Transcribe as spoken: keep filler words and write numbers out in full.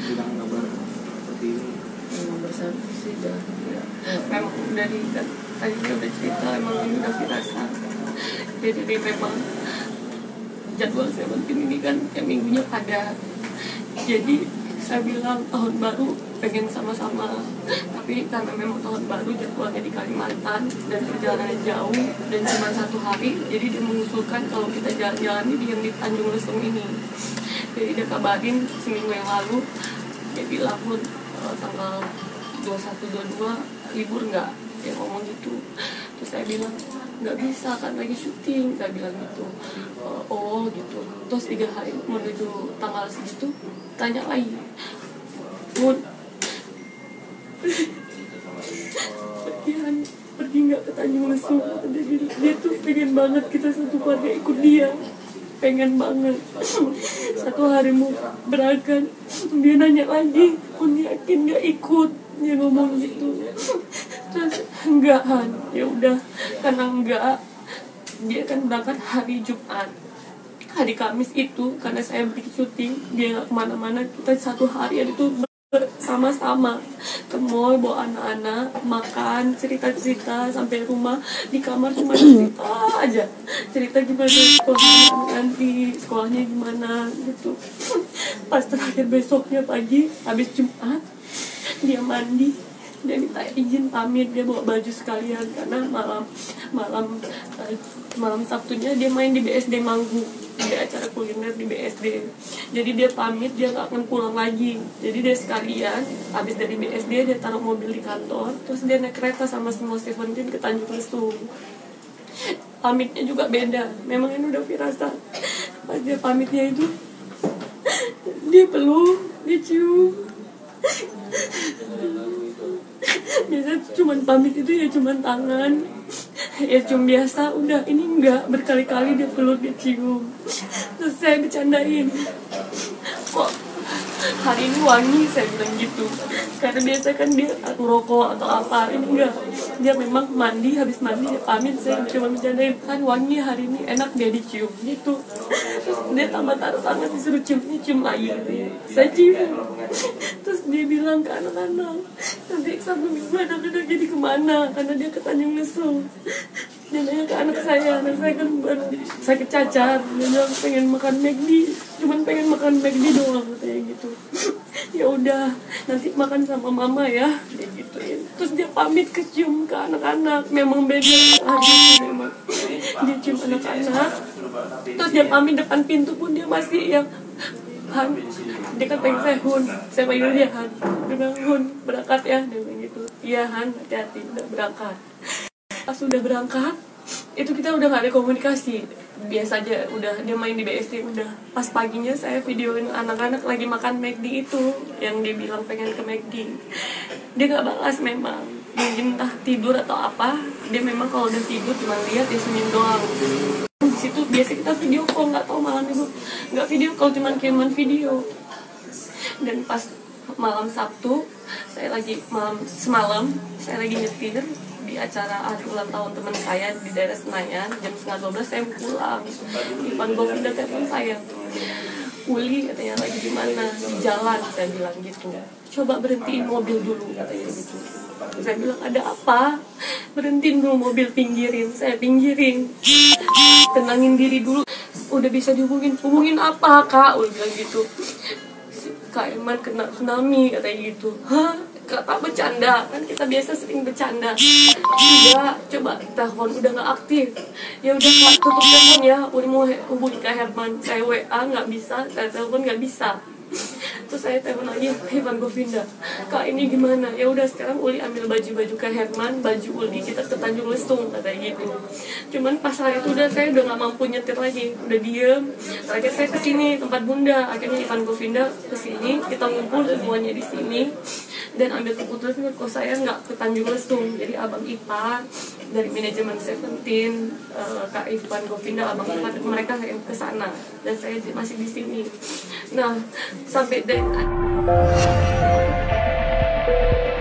bilang kabar seperti ini? Memang bersaksi sih dah. Ya, memang dari tadi dia udah cerita emang ini udah firasat. Jadi dia memang jadwal Seventeen ini kan yang minggunya padat. Jadi saya bilang tahun baru pengen sama-sama, tapi karena memang tahun baru jadwalnya di Kalimantan dan perjalanan jauh dan cuma satu hari, jadi dia mengusulkan kalau kita jalan-jalan di yang di Tanjung Lesung ini. Jadi dia kabarin seminggu yang lalu, dia bilang pun uh, tanggal dua puluh satu dua puluh dua libur nggak, dia ngomong gitu. Terus saya bilang nggak bisa kan lagi syuting, saya bilang gitu. Uh, oh gitu. Terus tiga hari menuju tanggal segitu tanya lagi, Bun, pergi pergi nggak ke Tanjung Lesung? Dia, dia tuh pengen banget kita satu keluarga ikut dia, pengen banget. Satu hari mau berangkat, dia nanya lagi, Bun yakin nggak ikut? Dia ngomong gitu. Terus enggak Han, ya udah karena enggak, dia kan berangkat hari Jumat. Hari Kamis itu karena saya break syuting, dia nggak kemana-mana, kita satu hari itu bersama-sama ke mall, bawa anak-anak makan, cerita-cerita sampai rumah di kamar cuma cerita aja, cerita gimana sekolahnya nanti, sekolahnya gimana gitu. Pas terakhir besoknya pagi habis Jumat dia mandi, dia minta izin pamit, dia bawa baju sekalian karena malam malam malam Sabtunya dia main di B S D Manggu, di acara kuliner di B S D. Jadi dia pamit, dia nggak akan pulang lagi. Jadi dia sekalian habis dari B S D dia taruh mobil di kantor, terus dia naik kereta sama semua Seventeen ke Tanjung Lesung. Pamitnya juga beda, memang ini udah firasat. Pas dia pamitnya itu dia peluk, dia cium. Biasa cuman pamit itu ya cuman tangan, ya cium biasa, udah. Ini enggak, berkali-kali dia peluk, dia cium. Terus saya bercandain, kok hari ini wangi, saya bilang gitu. Karena biasa kan dia ngerokok atau apa, ini enggak, dia memang mandi, habis mandi dia pamit. Saya cuma bercandain, kan wangi hari ini, enak dia dicium gitu. Terus dia tambah taruh tangan, disuruh cium, ini cium lagi, saya cium. Terus dia bilang ke anak-anak, nanti Sabtu Minggu anak-anak jadi kemana, karena dia ke Tanjung Lesung. Dia nanya ke anak saya, anak saya kan baru sakit cacar, dia bilang pengen makan McD, cuman pengen makan McD doang katanya gitu. Ya udah, nanti makan sama mama ya, dia gituin. Terus dia pamit ke cium ke anak-anak, memang beda hari memang. Dia cium anak-anak, terus dia pamit depan pintu pun dia masih yang Han, dia kan pengen saya Hun, saya panggil dia Han, dia bilang Hun berangkat ya, dia bilang gitu. Iya Han, hati-hati udah berangkat. Pas udah berangkat itu kita udah gak ada komunikasi, biasa aja, udah dia main di B S D udah. Pas paginya saya videoin anak-anak lagi makan McD itu yang dia bilang pengen ke McD, dia gak balas. Memang mungkin entah tidur atau apa, dia memang kalau udah tidur cuma lihat dia senyum doang. Di situ biasa kita video call, nggak tahu malam itu nggak video call, cuman kiriman video. Dan pas malam Sabtu saya lagi malam semalam saya lagi nyetir di acara hari ulang tahun teman saya di daerah Senayan, jam setengah dua belas saya pulang. Ivan Govinda telepon saya, Uli katanya lagi di mana, di jalan. Saya bilang gitu, coba berhentiin mobil dulu katanya gitu. Saya bilang ada apa, berhentiin dulu mobil, pinggirin. Saya pinggirin, tenangin diri dulu, udah bisa dihubungin. Hubungin apa kak, Uli bilang gitu. Kak Iman kena tsunami katanya gitu. Hah? Kata bercanda, kan kita biasa sering bercanda. Enggak, coba telepon udah nggak aktif. Ya udah kak, tutup telepon ya. Uli mau hubungi Kak Herman, saya W A nggak bisa, saya telepon nggak bisa. Terus saya telepon lagi Ivan Govinda, kak ini gimana? Ya udah sekarang Uli ambil baju-baju Kak Herman, baju Uli kita ke Tanjung Lesung katanya gitu. Cuman pas hari itu udah saya udah nggak mampu nyetir lagi, udah diem. Terakhir saya kesini tempat Bunda, akhirnya Ivan Govinda kesini, kita ngumpul semuanya di sini dan ambil keputusan kok saya nggak ke Tanjung Lesung. Jadi abang Ipa dari manajemen Seventeen, uh, Kak Ivan Govinda, abang Ipa, mereka yang ke sana dan saya masih di sini. Nah sampai deh